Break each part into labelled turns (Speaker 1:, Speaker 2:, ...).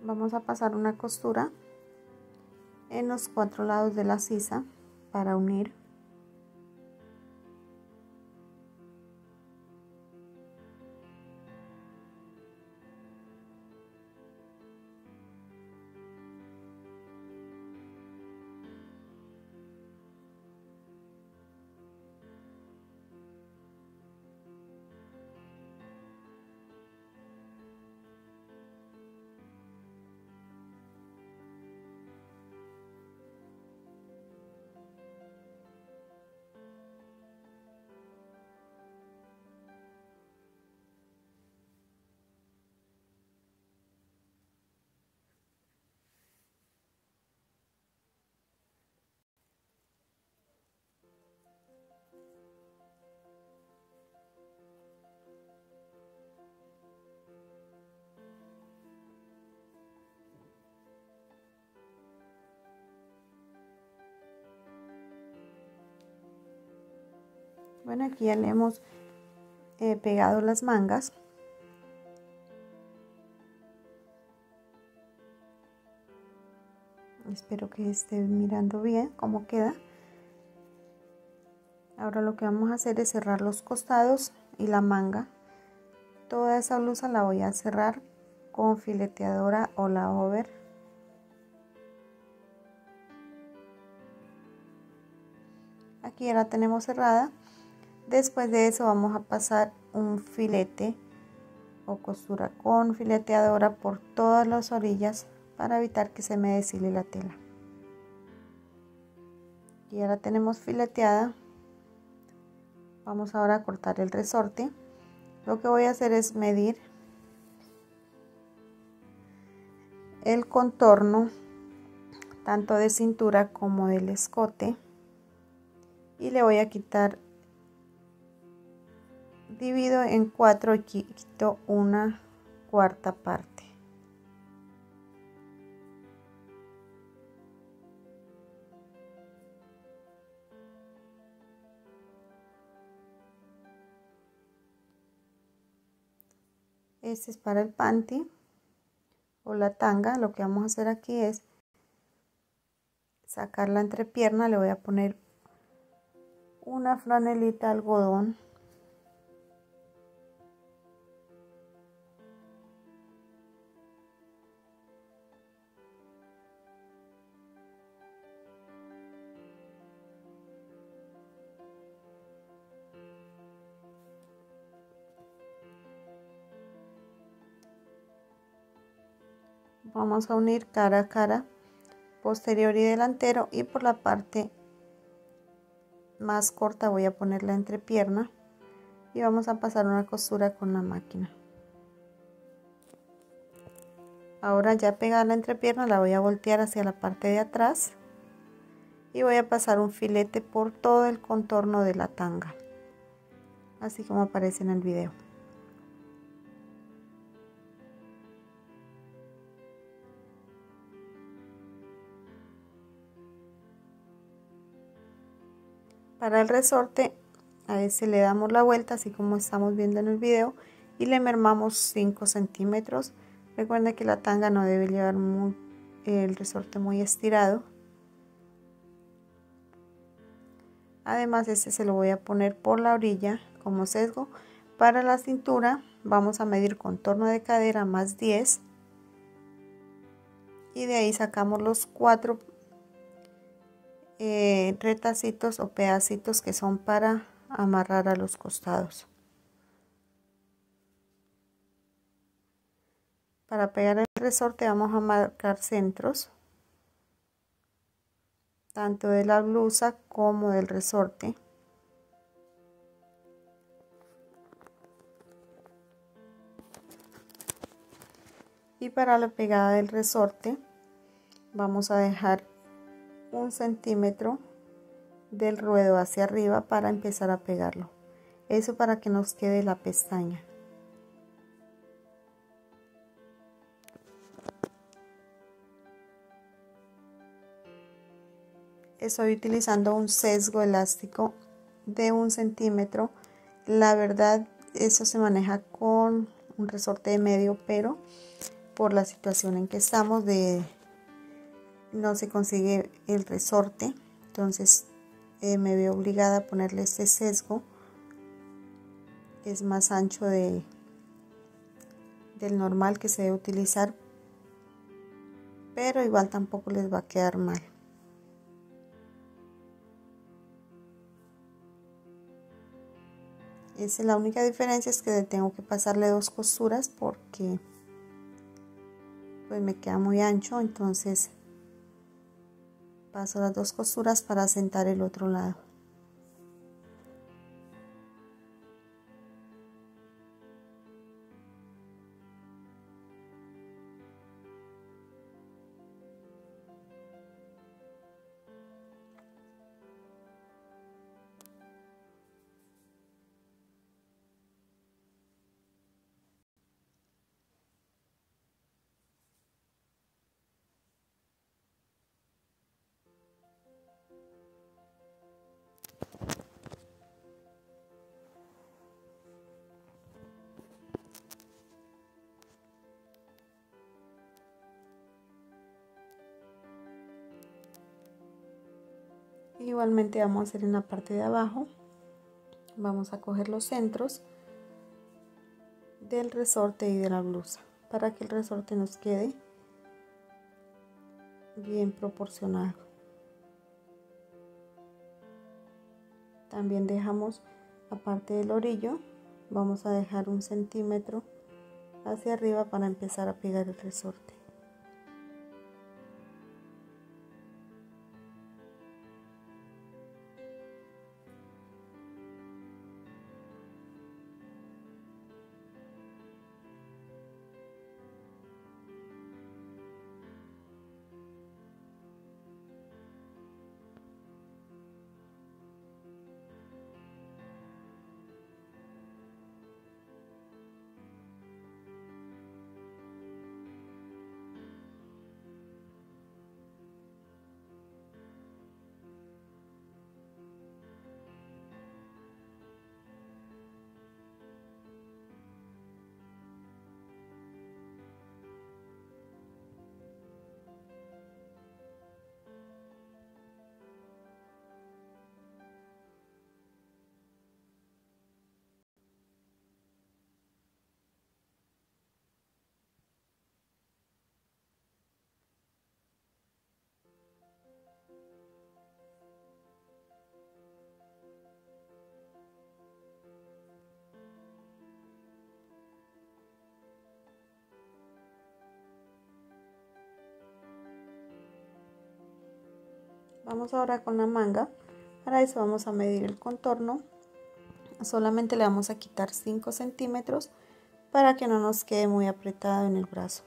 Speaker 1: Vamos a pasar una costura en los 4 lados de la sisa para unir. Bueno, aquí ya le hemos pegado las mangas. Espero que esté mirando bien cómo queda. Ahora lo que vamos a hacer es cerrar los costados y la manga. Toda esa blusa la voy a cerrar con fileteadora o la over. Aquí ya la tenemos cerrada. Después de eso vamos a pasar un filete o costura con fileteadora por todas las orillas para evitar que se me deshile la tela. Y ya la tenemos fileteada. Vamos ahora a cortar el resorte. Lo que voy a hacer es medir el contorno tanto de cintura como del escote y le voy a quitar, divido en 4 y quito una cuarta parte. Este es para el panty o la tanga. Lo que vamos a hacer aquí es sacar la entrepierna. Le voy a poner una franelita algodón. Vamos a unir cara a cara, posterior y delantero, y por la parte más corta voy a poner la entrepierna y vamos a pasar una costura con la máquina. Ahora ya pegada la entrepierna la voy a voltear hacia la parte de atrás y voy a pasar un filete por todo el contorno de la tanga, así como aparece en el video. Para el resorte a ese le damos la vuelta así como estamos viendo en el video y le mermamos 5 centímetros. Recuerden que la tanga no debe llevar el resorte muy estirado. Además este se lo voy a poner por la orilla como sesgo. Para la cintura vamos a medir contorno de cadera más 10 y de ahí sacamos los 4 retacitos o pedacitos que son para amarrar a los costados. Para pegar el resorte vamos a marcar centros tanto de la blusa como del resorte. Y para la pegada del resorte vamos a dejar 1 centímetro del ruedo hacia arriba para empezar a pegarlo. Eso para que nos quede la pestaña. Estoy utilizando un sesgo elástico de 1 centímetro. La verdad, eso se maneja con un resorte de medio, pero por la situación en que estamos de no se consigue el resorte, entonces me veo obligada a ponerle este sesgo. Es más ancho del normal que se debe utilizar, pero igual tampoco les va a quedar mal. Esa es la única diferencia, es que tengo que pasarle 2 costuras porque pues me queda muy ancho, entonces paso las 2 costuras para sentar el otro lado. Igualmente vamos a hacer en la parte de abajo, vamos a coger los centros del resorte y de la blusa para que el resorte nos quede bien proporcionado. También dejamos aparte del orillo, vamos a dejar 1 centímetro hacia arriba para empezar a pegar el resorte. Vamos ahora con la manga. Para eso vamos a medir el contorno. Solamente le vamos a quitar 5 centímetros para que no nos quede muy apretado en el brazo.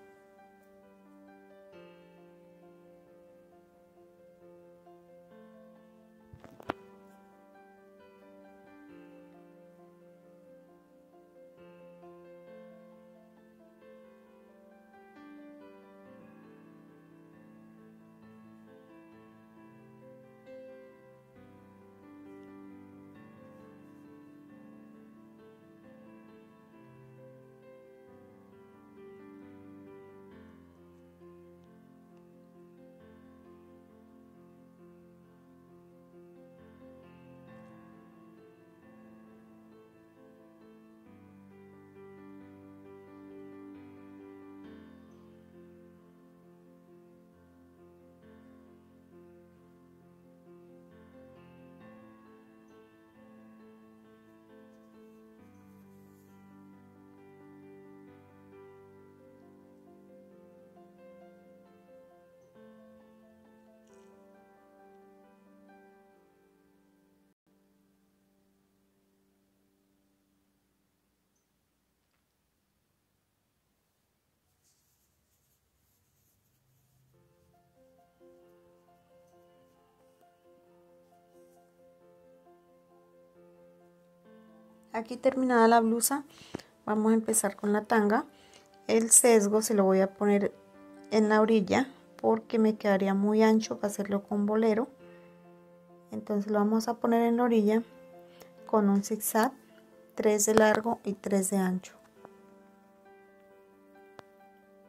Speaker 1: Aquí terminada la blusa, vamos a empezar con la tanga. El sesgo se lo voy a poner en la orilla porque me quedaría muy ancho para hacerlo con bolero. Entonces lo vamos a poner en la orilla con un zigzag, 3 de largo y 3 de ancho.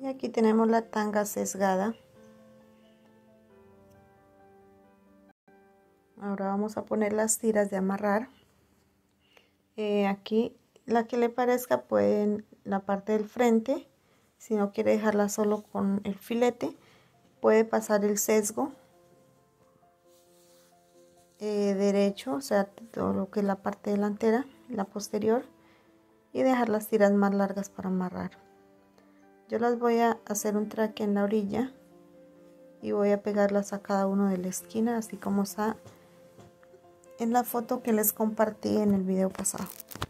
Speaker 1: Y aquí tenemos la tanga sesgada. Ahora vamos a poner las tiras de amarrar. Aquí la que le parezca puede en la parte del frente. Si no quiere dejarla solo con el filete, puede pasar el sesgo derecho, o sea, todo lo que es la parte delantera, la posterior, y dejar las tiras más largas para amarrar. Yo las voy a hacer un traque en la orilla y voy a pegarlas a cada uno de la esquina, así como está en la foto que les compartí en el video pasado.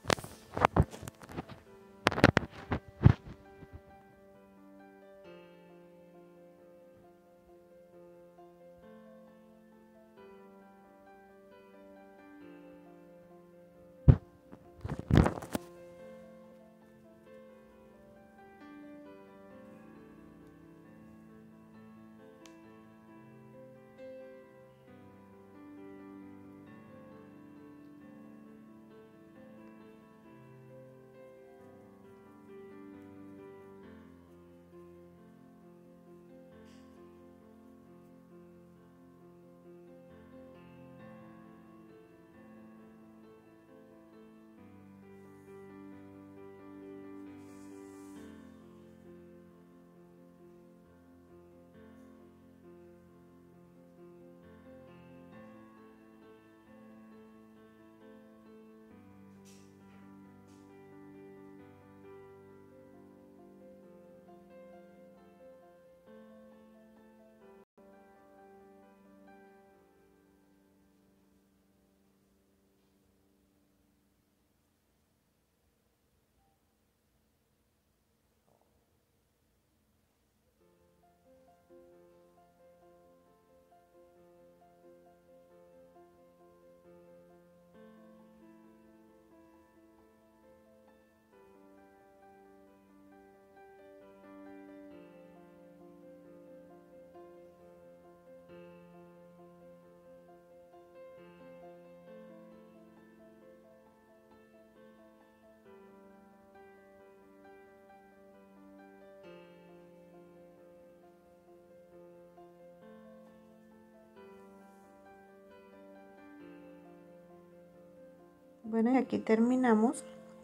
Speaker 1: Bueno, y aquí terminamos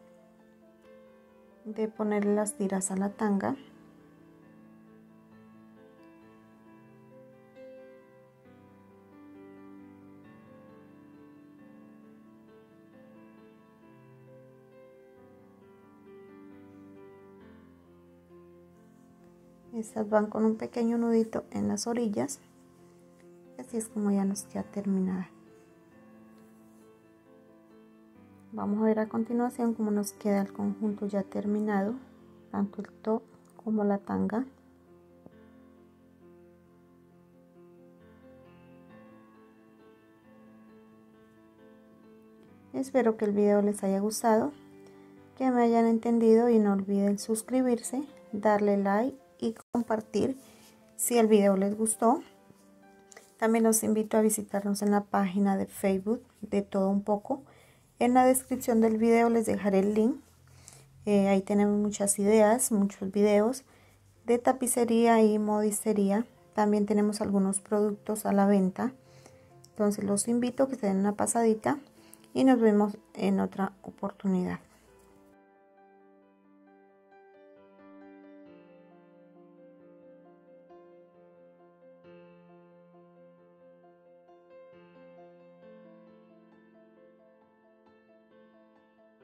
Speaker 1: de poner las tiras a la tanga. Estas van con un pequeño nudito en las orillas. Así es como ya nos queda terminada. Vamos a ver a continuación cómo nos queda el conjunto ya terminado, tanto el top como la tanga. Espero que el video les haya gustado, que me hayan entendido y no olviden suscribirse, darle like y compartir si el video les gustó. También los invito a visitarnos en la página de Facebook de Todo Un Poco. En la descripción del video les dejaré el link. Ahí tenemos muchas ideas, muchos videos de tapicería y modistería. También tenemos algunos productos a la venta. Entonces los invito a que se den una pasadita y nos vemos en otra oportunidad.